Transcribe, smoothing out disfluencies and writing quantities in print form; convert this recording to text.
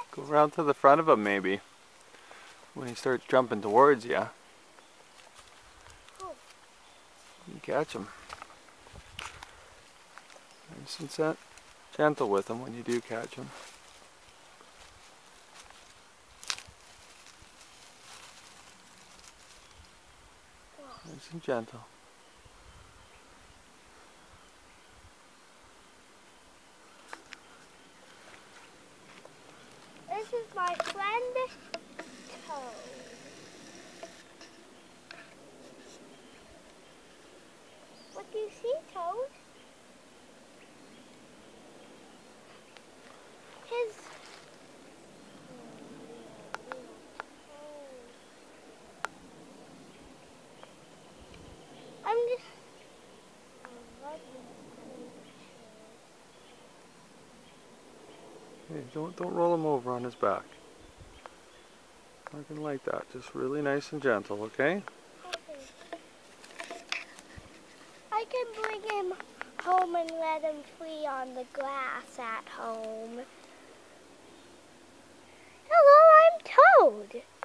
Go around to the front of him maybe. When he starts jumping towards you. You catch him. Nice and gentle with him when you do catch him. Nice and gentle. This is my friend Toad. What do you see, Toad? His... I'm just... Hey, don't roll him over on his back. Nothing like that. Just really nice and gentle, okay? Okay. I can bring him home and let him free on the grass at home. Hello, I'm Toad.